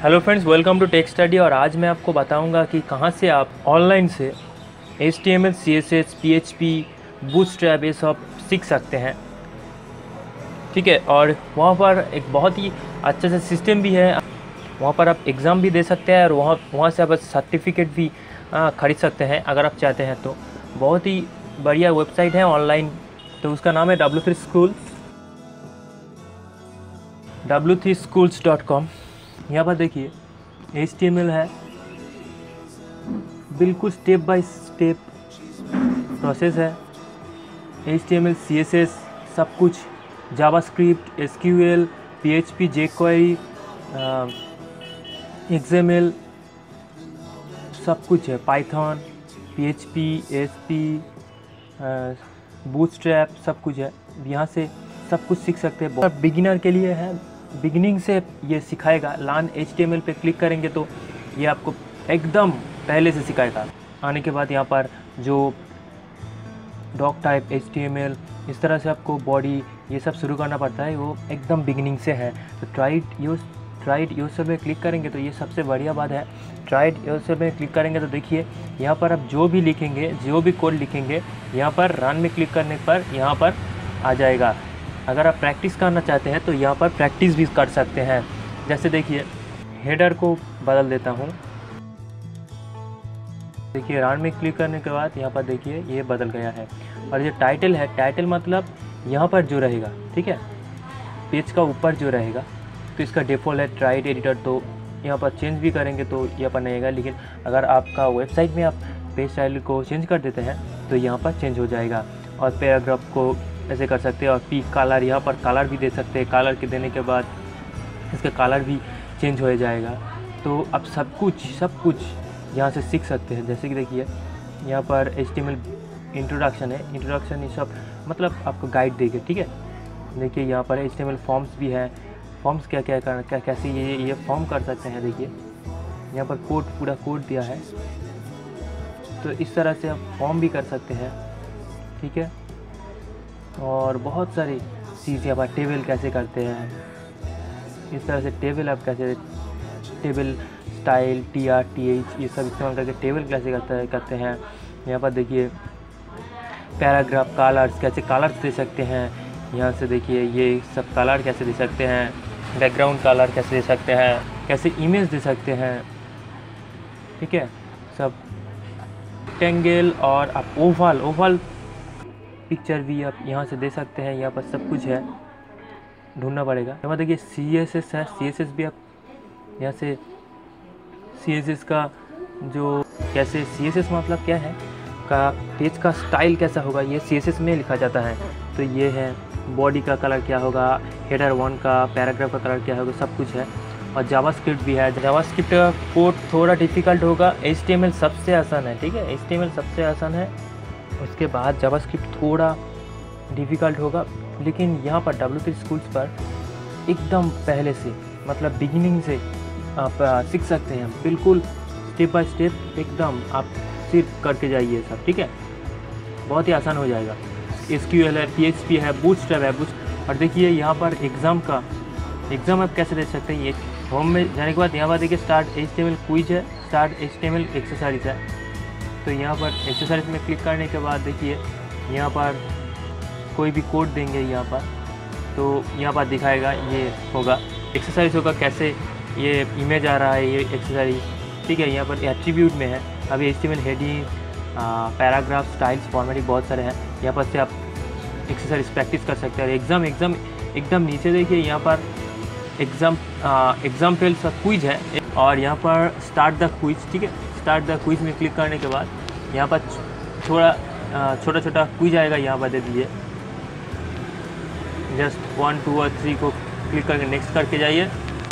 Hello friends, welcome to Tech Study. और आज मैं आपको बताऊंगा कि कहां से आप ऑनलाइन से HTML, CSS, PHP, बूटस्ट्रैप ये सब सीख सकते हैं। ठीक है, और वहां पर एक बहुत ही अच्छा सा सिस्टम भी है। वहां पर आप एग्ज़ाम भी दे सकते हैं और वहां से आप सर्टिफिकेट भी ख़रीद सकते हैं अगर आप चाहते हैं तो। बहुत ही बढ़िया वेबसाइट है ऑनलाइन, तो उसका नाम है w3schools.com। यहाँ पर देखिए HTML है, बिल्कुल स्टेप बाय स्टेप प्रोसेस है। HTML, CSS सब कुछ, JavaScript, SQL, PHP, jQuery, XML सब कुछ है, पाइथन, PHP, ASP, बूटस्ट्रैप सब कुछ है। यहाँ से सब कुछ सीख सकते हैं। बिगिनर के लिए है, बिगिनिंग से ये सिखाएगा। लर्न HTML पे क्लिक करेंगे तो ये आपको एकदम पहले से सिखाएगा। आने के बाद यहाँ पर जो डॉक टाइप, HTML इस तरह से आपको बॉडी ये सब शुरू करना पड़ता है, वो एकदम बिगिनिंग से है। तो ट्राई इट योरसेल्फ में क्लिक करेंगे तो ये सबसे बढ़िया बात है। ट्राई इट योरसेल्फ में क्लिक करेंगे तो देखिए यहाँ पर आप जो भी लिखेंगे, जो भी कोड लिखेंगे, यहाँ पर रन में क्लिक करने पर यहाँ पर आ जाएगा। अगर आप प्रैक्टिस करना चाहते हैं तो यहाँ पर प्रैक्टिस भी कर सकते हैं। जैसे देखिए हेडर को बदल देता हूँ। देखिए रन में क्लिक करने के बाद यहाँ पर देखिए ये बदल गया है। और ये टाइटल है, टाइटल मतलब यहाँ पर जो रहेगा, ठीक है, पेज का ऊपर जो रहेगा, तो इसका डिफ़ॉल्ट है ट्राइड एडिटर। तो यहाँ पर चेंज भी करेंगे तो यहाँ पर नहीं आएगा, लेकिन अगर आपका वेबसाइट में आप पेज स्टाइल को चेंज कर देते हैं तो यहाँ पर चेंज हो जाएगा। और पैराग्राफ को ऐसे कर सकते हैं। और पी कलर, यहाँ पर कलर भी दे सकते हैं। कलर के देने के बाद इसका कलर भी चेंज हो जाएगा। तो आप सब कुछ यहाँ से सीख सकते हैं। जैसे कि देखिए यहाँ पर HTML इंट्रोडक्शन है, इंट्रोडक्शन ये सब मतलब आपको गाइड देगा। ठीक है, देखिए यहाँ पर HTML फॉर्म्स भी है। फॉर्म्स क्या कैसे ये फॉर्म कर सकते हैं। देखिए यहाँ पर पूरा कोड दिया है, तो इस तरह से आप फॉर्म भी कर सकते हैं। ठीक है, और बहुत सारी चीज़ यहाँ पर टेबल कैसे करते हैं, इस तरह से टेबल आप कैसे, टेबल स्टाइल, TR, TH ये सब इस्तेमाल करके टेबल कैसे करते हैं। यहाँ पर देखिए पैराग्राफ, कलर्स कैसे कलर्स दे सकते हैं। यहाँ से देखिए ये सब कलर कैसे दे सकते हैं, बैकग्राउंड कलर कैसे दे सकते हैं, कैसे इमेज दे सकते हैं। ठीक है, सब रेक्टेंगल और आप ओवल पिक्चर भी आप यहाँ से दे सकते हैं। यहाँ पर सब कुछ है, ढूंढना पड़ेगा। यहाँ पर देखिए CSS है, CSS भी आप यहाँ से CSS का जो कैसे, CSS मतलब क्या है का पेज का स्टाइल कैसा होगा, ये CSS में लिखा जाता है। तो ये है बॉडी का कलर क्या होगा, हेडर 1 का, पैराग्राफ का कलर क्या होगा, सब कुछ है। और जावास्क्रिप्ट भी है। जावास्क्रिप्ट का कोड थोड़ा डिफ़िकल्ट होगा, HTML सबसे आसान है। ठीक है, HTML सबसे आसान है, उसके बाद जावास्क्रिप्ट थोड़ा डिफ़िकल्ट होगा। लेकिन यहाँ पर W3 स्कूल्स पर एकदम पहले से मतलब बिगिनिंग से आप सीख सकते हैं, बिल्कुल स्टेप बाय स्टेप एकदम आप सिर्फ करके जाइए सब। ठीक है, बहुत ही आसान हो जाएगा। SQL है, PHP है, बूटस्ट्रैप है। और देखिए यहाँ पर एग्ज़ाम आप कैसे दे सकते हैं। ये होम में जाने के बाद यहाँ पर देखिए स्टार्ट HTML क्विज है, स्टार्ट HTML एक्सरसाइज है। तो यहाँ पर एक्सरसाइज में क्लिक करने के बाद देखिए यहाँ पर कोई भी कोड देंगे यहाँ पर, तो यहाँ पर दिखाएगा ये होगा एक्सरसाइज होगा, कैसे ये इमेज आ रहा है ये एक्सरसाइज। ठीक है, यहाँ पर एट्रीब्यूट में है। अभी HTML heading, paragraph, styles, formatting बहुत सारे हैं। यहाँ पर से आप एक्सरसाइज प्रैक्टिस कर सकते हैं। एग्ज़ाम एकदम नीचे देखिए यहाँ पर एग्ज़ाम फेल सा क्विज है। और यहाँ पर स्टार्ट द क्विज। ठीक है, स्टार्ट द क्विज में क्लिक करने के बाद यहाँ पर छोटा क्विज आएगा, यहाँ पर दे दीजिए। जस्ट 1, 2 और 3 को क्लिक करके नेक्स्ट करके जाइए।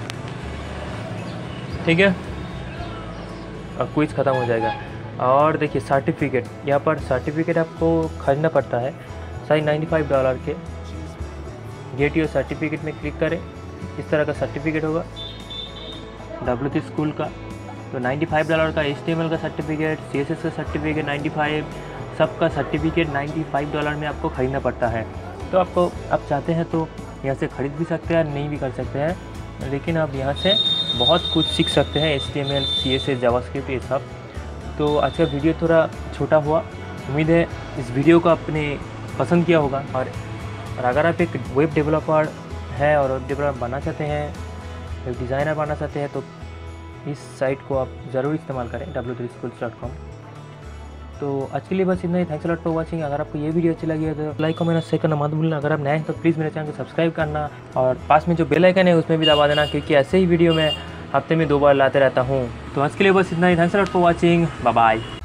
ठीक है, और क्विज ख़त्म हो जाएगा। और देखिए सर्टिफिकेट, यहाँ पर सर्टिफिकेट आपको खरीदना पड़ता है $95 के। गेट योर सर्टिफिकेट में क्लिक करें, इस तरह का सर्टिफिकेट होगा W3 स्कूल का। तो $95 का HTML का सर्टिफिकेट, CSS का सर्टिफिकेट 95, सबका सर्टिफिकेट $95 में आपको ख़रीदना पड़ता है। तो आपको आप चाहते हैं तो यहाँ से ख़रीद भी सकते हैं, नहीं भी कर सकते हैं, लेकिन आप यहाँ से बहुत कुछ सीख सकते हैं, HTML, CSS, जावास्क्रिप्ट ये सब। तो आज का वीडियो थोड़ा छोटा हुआ, उम्मीद है इस वीडियो को आपने पसंद किया होगा। और अगर आप एक वेब डेवलपर है और वेब डेवलपर बनना चाहते हैं, वेब डिज़ाइनर बनना चाहते हैं, तो इस साइट को आप ज़रूर इस्तेमाल करें, w3schools.com। तो आज के लिए बस इतना ही। Thanks a lot for watching. अगर आपको ये वीडियो अच्छी लगी है तो लाइक कमेंट और शेयर करना मत भूलना। अगर आप नए हैं तो प्लीज़ मेरे चैनल को सब्सक्राइब करना और पास में जो बेल आइकन है उसमें भी दबा देना, क्योंकि ऐसे ही वीडियो मैं हफ्ते में 2 बार लाते रहता हूँ। तो आज के लिए बस इतना ही। Thanks a lot for watching. Bye bye.